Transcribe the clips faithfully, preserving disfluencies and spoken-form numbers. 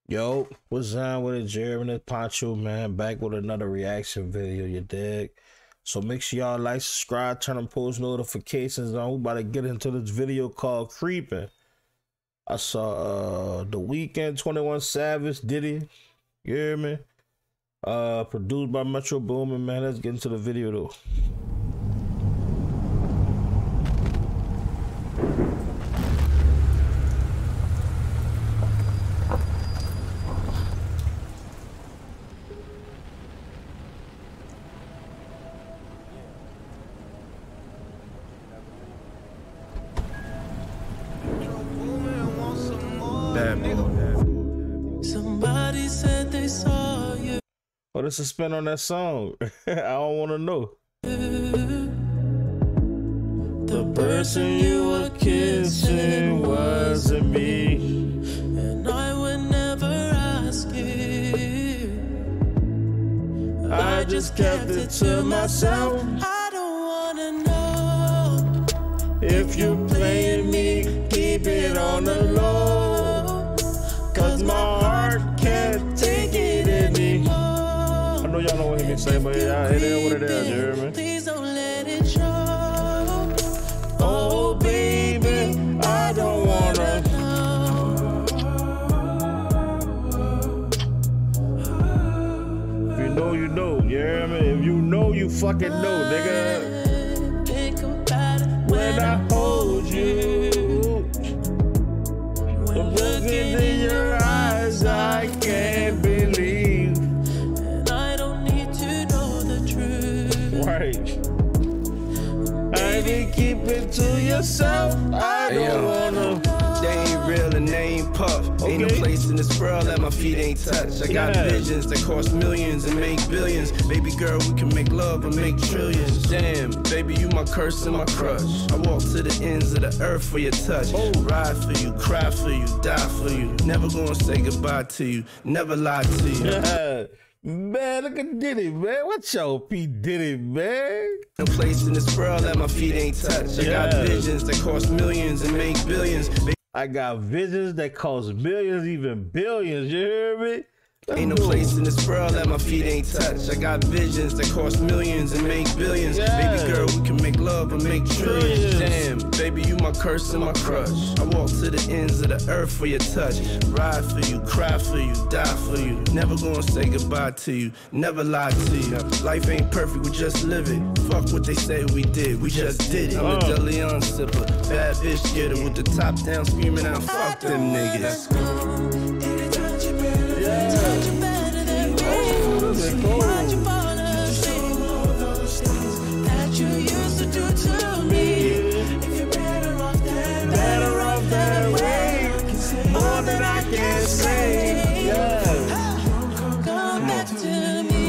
Yo, what's on with it, Jeremy and Poncho, man? Back with another reaction video, you dig? So make sure y'all like, subscribe, turn on post notifications on. We about to get into this video called Creepin. I saw uh The Weeknd, twenty-one Savage, Diddy, you hear me? Uh, produced by Metro Boomin, man. Let's get into the video though. Somebody said they saw you. Oh, this is spin on that song. I don't want to know. The person you were kissing wasn't me, and I would never ask you. I just kept it to myself. I don't wanna know if you're playing me. Keep it on the low, 'cause my heart can't take it anymore. I know y'all know what he say, but yeah, it is what it is, you hear me? Please don't let it show. Oh baby, I don't wanna know. If you know, you know, you hear me? If you know, you fucking know, nigga. Think about it when I hold you. Looking in your eyes, I can't believe, and I don't need to know the truth. Right. Baby, keep it to yourself. I don't Hey, wanna. They ain't real and they ain't puff. Okay. Ain't no place in this world that my feet ain't touched. I got Yeah. visions that cost millions and make billions. Baby girl, we can make love and make trillions. Damn, baby, you my curse and my crush. I walk to the ends of the earth for your touch. Ride for you, cry for you, die for you. Never gonna say goodbye to you, never lie to you. Yeah. Man, look at Diddy, man. What's your P. Diddy, man? No place in this world that my feet ain't touched. I got Yeah. visions that cost millions and make billions. Baby, I got visions that cost millions, even billions. You hear me? Let's ain't no go. place in this world that my feet ain't touched. I got visions that cost millions and make billions. Yeah. Baby girl, we can make love and make trillions. Trillions. Damn, baby, you my curse and my crush. I walk to the ends of the earth for your touch. Ride for you, cry for you, die for you. Never gonna say goodbye to you, never lie to you. Life ain't perfect, we just live it. Fuck what they say we did, we just did it. I'm a Uh. Deleon sipper, bad bitch getter with the top down, screaming out, fuck them niggas. Why'd you fall asleep? That you used to do to me. If you're better off that, better off that way. More than I can say. Come back to me.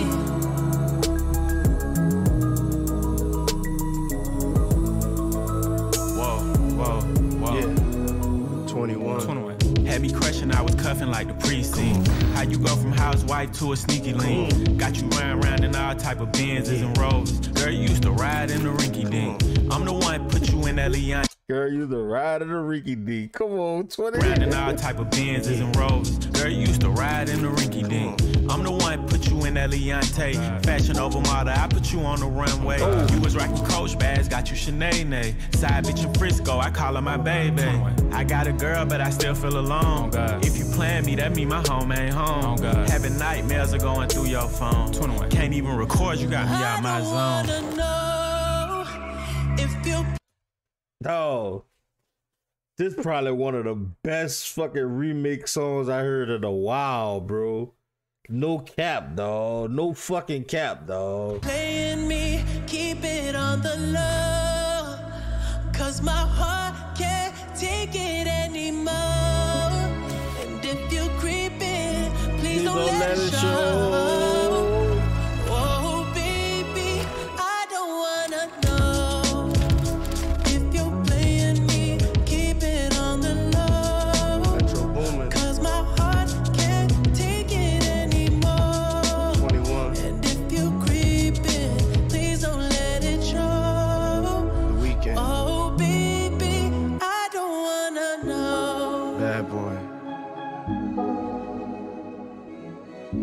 Whoa, whoa, whoa. Yeah. twenty-one. twenty-one. Had me crushing, I was cuffing like the precinct. How you go from housewife to a sneaky lean? Got you riding around in all type of Benzes and Rolls. Girl, you used to ride in the rinky dink. I'm the one put you in that Leon. Girl, you the ride of the Ricky D. Come on, twenty. Riding in all type of Benzes and Rolls. Girl, you used to ride in the rinky dink. I'm the one put you in that Leontay. Fashion over model, I put you on the runway. You was rocking Coach bags, got you Sinead. Side bitch in Frisco, I call her my baby. I got a girl, but I still feel alone. If you plan me, that mean my home ain't home. Having nightmares are going through your phone. Can't even record, you got me out my zone. I wanna know if you. Dog, this is probably one of the best fucking remix songs I heard in a while, bro. No cap, dog. No fucking cap, dog. Playing me, keep it on the low, 'cause my heart can't take it anymore. And if you creepin', please don't, don't let, let it it show. show. Oh baby, I don't wanna know if you're playing me, keep it on the low, Metro Boomin. 'cause my heart can't take it anymore. twenty-one. And if you creepin', please don't let it show. The Weeknd. Oh baby, I don't wanna know. Bad boy.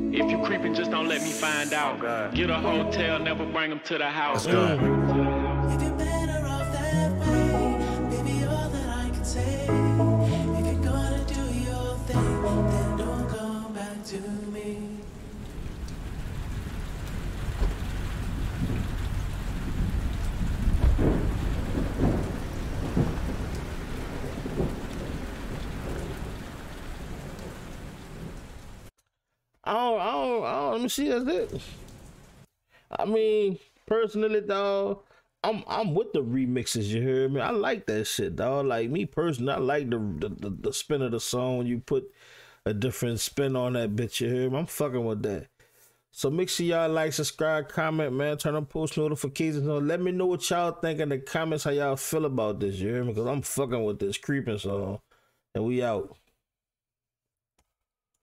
If you creeping, just don't let me find out. Oh, get a hotel, never bring them to the house. Let's go. If you're better off that way, baby, all that I can say. If you're gonna do your thing, then don't come back to me. I don't, I don't, I don't, let me see, that's it. I mean, personally, dog, I'm I'm with the remixes, you hear me? I like that shit, dog. Like, me personally, I like the the, the, the spin of the song when you put a different spin on that bitch, you hear me? I'm fucking with that. So make sure y'all like, subscribe, comment, man. Turn on post notifications on. Let me know what y'all think in the comments, how y'all feel about this, you hear me? Because I'm fucking with this Creepin song. And we out.